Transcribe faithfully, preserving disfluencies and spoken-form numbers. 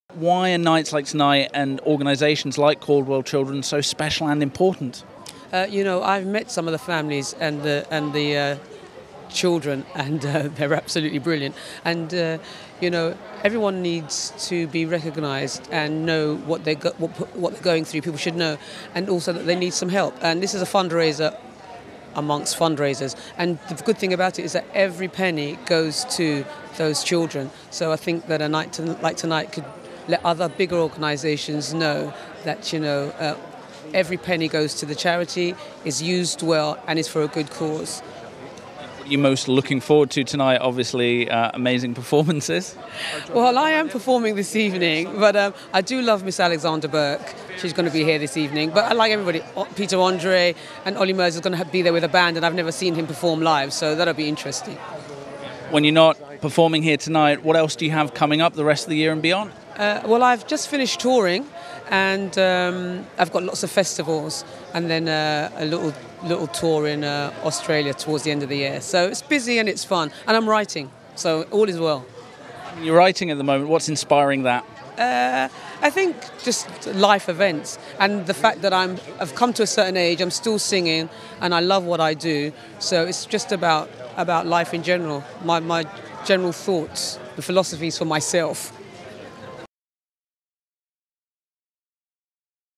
Why are nights like tonight and organisations like Caudwell Children so special and important? Uh, you know, I've met some of the families and the and the uh, children, and uh, they're absolutely brilliant. And uh, you know, everyone needs to be recognised and know what they go, what, what they're going through. People should know, and also that they need some help. And this is a fundraiser amongst fundraisers. And the good thing about it is that every penny goes to those children. So I think that a night to, like tonight could let other bigger organisations know that, you know, uh, every penny goes to the charity, is used well, and is for a good cause. What are you most looking forward to tonight? Obviously, uh, amazing performances. Well, I am performing this evening, but um, I do love Miss Alexander Burke. She's going to be here this evening. But I like everybody. Peter Andre and Ollie Mers is going to be there with a band, and I've never seen him perform live, so that'll be interesting. When you're not performing here tonight, what else do you have coming up the rest of the year and beyond? Uh, well, I've just finished touring, and um, I've got lots of festivals, and then uh, a little little tour in uh, Australia towards the end of the year. So it's busy and it's fun, and I'm writing, so all is well. You're writing at the moment. What's inspiring that? Uh, I think just life events, and the fact that I'm I've come to a certain age. I'm still singing, and I love what I do. So it's just about about life in general. My my general thoughts, the philosophies for myself.